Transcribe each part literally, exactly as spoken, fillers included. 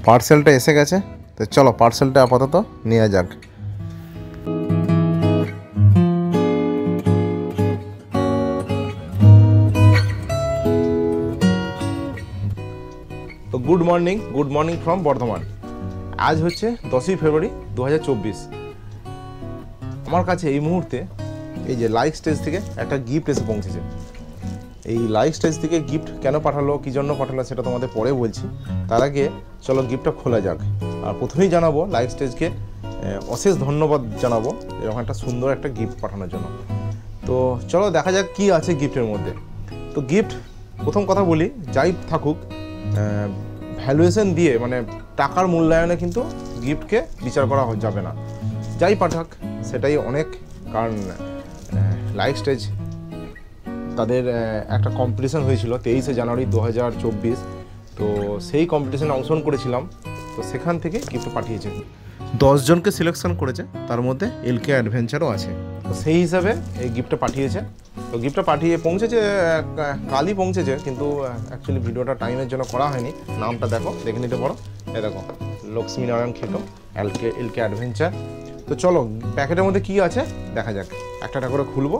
পার্সেলটা এসে গেছে, তো চলো পার্সেলটা আপাতত নিয়ে যাক। তো good morning, good morning from Bardhaman. আজ হচ্ছে দশই ফেব্রুয়ারি দু হাজার চব্বিশ। আমার কাছে এই মুহূর্তে এই যে লাইক স্টেজ থেকে একটা গিফট এসে পৌঁছেছে। এই লাইক স্টেজ থেকে গিফট কেন পাঠালো, কী জন্য পাঠালো সেটা তোমাদের পরে বলছি। তার আগে চলো গিফটটা খোলা যাক। আর প্রথমেই জানাবো লাইক স্টেজকে অশেষ ধন্যবাদ জানাবো এরকম একটা সুন্দর একটা গিফট পাঠানোর জন্য। তো চলো দেখা যাক কী আছে গিফটের মধ্যে। তো গিফট, প্রথম কথা বলি, যাই থাকুক ভ্যালুয়েশন দিয়ে মানে টাকার মূল্যায়নে কিন্তু গিফটকে বিচার করা যাবে না। যাই পাঠাক সেটাই অনেক, কারণ লাইক স্টেজ তাদের একটা কম্পিটিশন হয়েছিল তেইশে জানুয়ারি দু হাজার চব্বিশ। তো সেই কম্পিটিশনে অংশগ্রহণ করেছিলাম, তো সেখান থেকে গিফট পাঠিয়েছে। দশজনকে সিলেকশন করেছে, তার মধ্যে এলকে অ্যাডভেঞ্চারও আছে। তো সেই হিসাবে এই গিফটটা পাঠিয়েছে। তো গিফটটা পাঠিয়ে পৌঁছেছে, কালই পৌঁছেছে, কিন্তু অ্যাকচুয়ালি ভিডিওটা টাইমের জন্য করা হয়নি। নামটা দেখো, দেখে নিতে পারো। এই দেখো, লক্ষ্মীনারায়ণ খেটো, এলকে এলকে অ্যাডভেঞ্চার। তো চলো প্যাকেটের মধ্যে কী আছে দেখা যাক, একটা একটা করে খুলবো।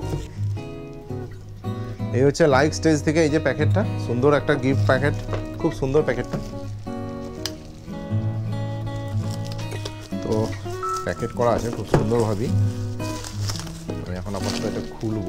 এই হচ্ছে লাইক স্টেজ থেকে এই যে প্যাকেটটা, সুন্দর একটা গিফট প্যাকেট, খুব সুন্দর প্যাকেটটা। তো প্যাকেট করা আছে খুব সুন্দরভাবেই। আমি এখন আপাতত এটা খুলবো।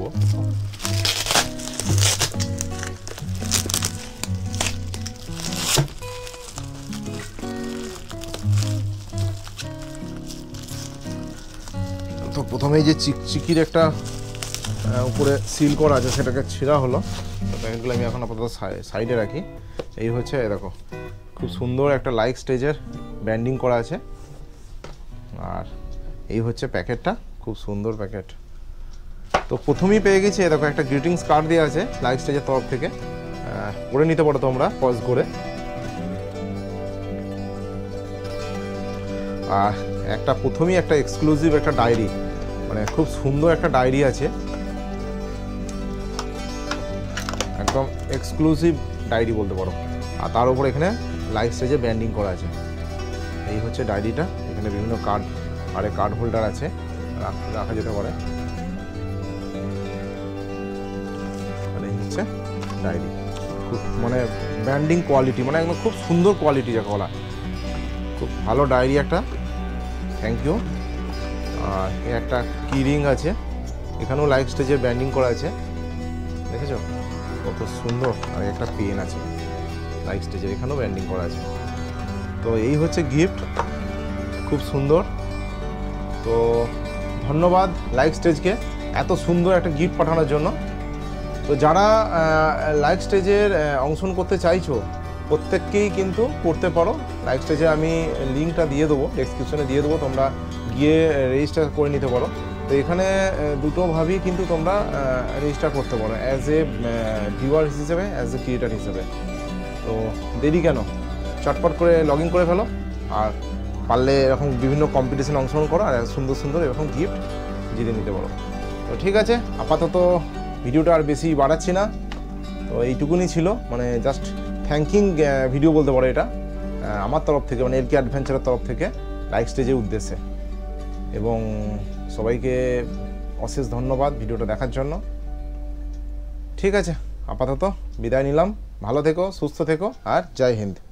তো প্রথমেই যে চিকচিকির একটা উপরে সিল করা আছে সেটাকে ছেঁড়া হলো। তো প্যাকেটগুলো আমি এখন আপাতত সাইডে রাখি। এই হচ্ছে দেখো, খুব সুন্দর একটা লাইক স্টেজের ব্র্যান্ডিং করা আছে। আর এই হচ্ছে প্যাকেটটা, খুব সুন্দর প্যাকেট। তো প্রথমেই পেয়ে গেছি দেখো একটা গ্রিটিংস কার্ড দেওয়া আছে লাইক স্টেজের তরফ থেকে, পড়ে নিতে পারো তোমরা পজ করে। আর একটা প্রথমেই একটা এক্সক্লুসিভ একটা ডায়েরি, মানে খুব সুন্দর একটা ডায়েরি আছে, একদম এক্সক্লুসিভ ডায়েরি বলতে পারো। আর তার উপর এখানে লাইক স্টেজে ব্র্যান্ডিং করা আছে। এই হচ্ছে ডায়েরিটা, এখানে বিভিন্ন কার্ড আর কার্ড হোল্ডার আছে, রাখা যেতে পারে। আর এই হচ্ছে ডায়েরি, খুব মানে ব্র্যান্ডিং কোয়ালিটি, মানে একদম খুব সুন্দর কোয়ালিটি যাকে বলা, খুব ভালো ডায়েরি একটা। Thank you. আর একটা কি রিং আছে, এখানেও লাইক স্টেজে ব্র্যান্ডিং করা আছে, দেখেছো কত সুন্দর। আর একটা পেন আছে লাইক স্টেজের, এখানেও ব্র্যান্ডিং করা আছে। তো এই হচ্ছে গিফট, খুব সুন্দর। তো ধন্যবাদ লাইক স্টেজকে এত সুন্দর একটা গিফট পাঠানোর জন্য। তো যারা লাইক স্টেজের অংশগ্রহণ করতে চাইছো প্রত্যেককেই কিন্তু করতে পারো। লাইক স্টেজে আমি লিঙ্কটা দিয়ে দেবো, ডেসক্রিপশনে দিয়ে দেবো, তোমরা গিয়ে রেজিস্টার করে নিতে পারো। তো এখানে দুটোভাবেই কিন্তু তোমরা রেজিস্টার করতে পারো, অ্যাজ এ ভিউয়ার হিসেবে, অ্যাজ এ ক্রিয়েটার হিসেবে। তো দেরি কেন, চটপট করে লগ ইন করে ফেলো। আর পারলে এরকম বিভিন্ন কম্পিটিশনে অংশগ্রহণ করো, আর সুন্দর সুন্দর এরকম গিফট জিতে নিতে পারো। তো ঠিক আছে, আপাতত ভিডিওটা আর বেশি বাড়াচ্ছি না। তো এইটুকুনি ছিল, মানে জাস্ট থ্যাঙ্কিং ভিডিও বলতে পারো এটা আমার তরফ থেকে, মানে এলকে অ্যাডভেঞ্চারের তরফ থেকে লাইক স্টেজের উদ্দেশ্যে। এবং সবাইকে অশেষ ধন্যবাদ ভিডিওটা দেখার জন্য। ঠিক আছে, আপাতত বিদায় নিলাম। ভালো থেকো, সুস্থ থেকো, আর জয় হিন্দ।